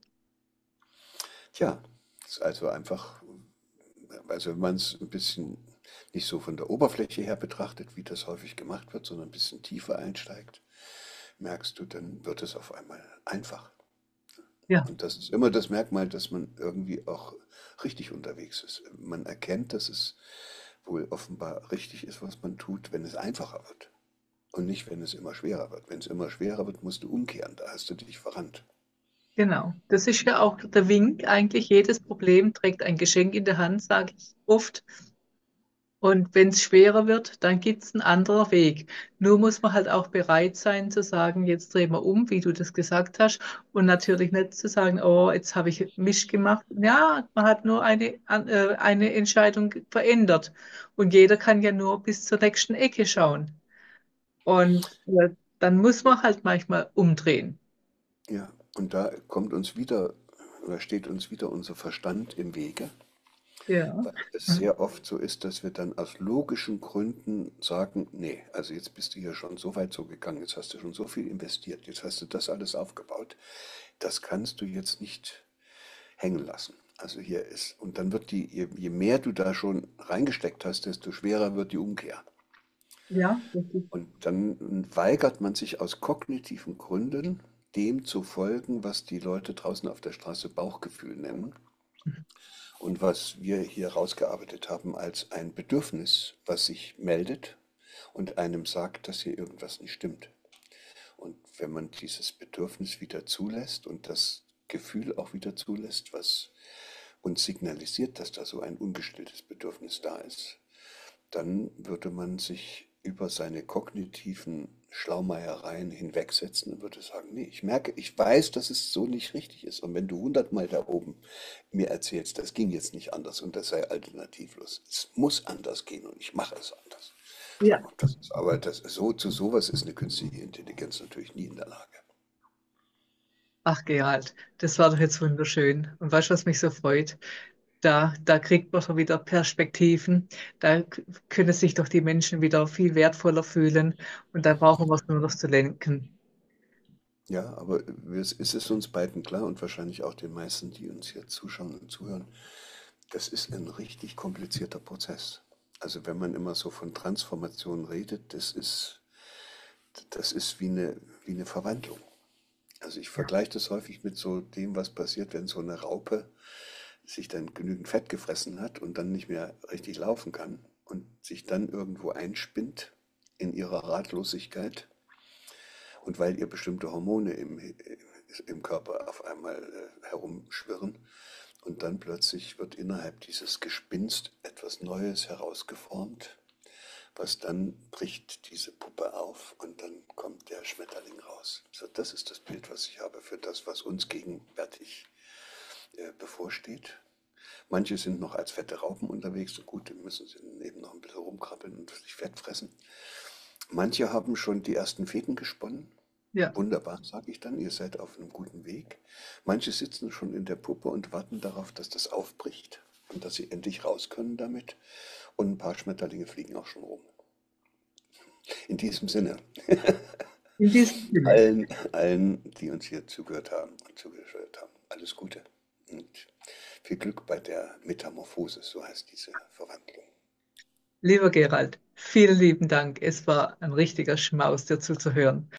Tja, ist also einfach, also wenn man es ein bisschen nicht so von der Oberfläche her betrachtet, wie das häufig gemacht wird, sondern ein bisschen tiefer einsteigt, merkst du, dann wird es auf einmal einfach. Ja, Und das ist immer das Merkmal, dass man irgendwie auch richtig unterwegs ist. Man erkennt, dass es wohl offenbar richtig ist, was man tut, wenn es einfacher wird. Und nicht, wenn es immer schwerer wird. Wenn es immer schwerer wird, musst du umkehren. Da hast du dich verrannt. genau. Das ist ja auch der Wink. Eigentlich jedes Problem trägt ein Geschenk in der Hand, sage ich oft. Und wenn es schwerer wird, dann gibt es einen anderen Weg. Nur muss man halt auch bereit sein zu sagen, jetzt drehen wir um, wie du das gesagt hast. Und natürlich nicht zu sagen, oh, jetzt habe ich Mist gemacht. Ja, man hat nur eine Entscheidung verändert. Und jeder kann ja nur bis zur nächsten Ecke schauen. Und dann muss man halt manchmal umdrehen. Ja, und da kommt uns wieder, oder steht uns wieder unser Verstand im Wege, Ja. weil es sehr oft so ist, dass wir dann aus logischen Gründen sagen, nee, also jetzt bist du hier schon so weit so gegangen, jetzt hast du schon so viel investiert, jetzt hast du das alles aufgebaut, das kannst du jetzt nicht hängen lassen. Also hier ist, und dann wird je mehr du da schon reingesteckt hast, desto schwerer wird die Umkehr. Ja, richtig. Und dann weigert man sich aus kognitiven Gründen, dem zu folgen, was die Leute draußen auf der Straße Bauchgefühl nennen und was wir hier rausgearbeitet haben als ein Bedürfnis, was sich meldet und einem sagt, dass hier irgendwas nicht stimmt. Und wenn man dieses Bedürfnis wieder zulässt und das Gefühl auch wieder zulässt, was und signalisiert, dass da so ein ungestilltes Bedürfnis da ist, dann würde man sich über seine kognitiven Schlaumeiereien hinwegsetzen und würde sagen, nee, ich merke, ich weiß, dass es so nicht richtig ist. Und wenn du 100 Mal da oben mir erzählst, das ging jetzt nicht anders und das sei alternativlos, es muss anders gehen und ich mache es anders. Ja. Und das ist, aber zu sowas ist eine künstliche Intelligenz natürlich nie in der Lage. Ach, Gerald, das war doch jetzt wunderschön. Und weißt du, was mich so freut? Da kriegt man schon wieder Perspektiven. Können sich doch die Menschen wieder viel wertvoller fühlen. Und da brauchen wir es nur noch zu lenken. Ja, aber es ist uns beiden klar und wahrscheinlich auch den meisten, die uns hier zuschauen und zuhören, das ist ein richtig komplizierter Prozess. Also wenn man immer so von Transformation redet, das ist wie eine Verwandlung. Also ich vergleiche das häufig mit so dem, was passiert, wenn so eine Raupe sich dann genügend Fett gefressen hat und dann nicht mehr richtig laufen kann und sich dann irgendwo einspinnt in ihrer Ratlosigkeit und weil ihr bestimmte Hormone im Körper auf einmal herumschwirren und dann plötzlich wird innerhalb dieses Gespinst etwas Neues herausgeformt, was dann bricht diese Puppe auf und dann kommt der Schmetterling raus. So, das ist das Bild, was ich habe für das, was uns gegenwärtig bevorsteht. Manche sind noch als fette Raupen unterwegs und gut, dann müssen sie eben noch ein bisschen rumkrabbeln und sich Fett fressen. Manche haben schon die ersten Fäden gesponnen. Ja. Wunderbar, sage ich dann, ihr seid auf einem guten Weg. Manche sitzen schon in der Puppe und warten darauf, dass das aufbricht und dass sie endlich raus können damit. Und ein paar Schmetterlinge fliegen auch schon rum. In diesem Sinne, In diesem Sinne. allen, die uns hier zugehört haben und zugeschaut haben, alles Gute und viel Glück bei der Metamorphose, so heißt diese Verwandlung. Lieber Gerald, vielen lieben Dank. Es war ein richtiger Schmaus, dir zuzuhören.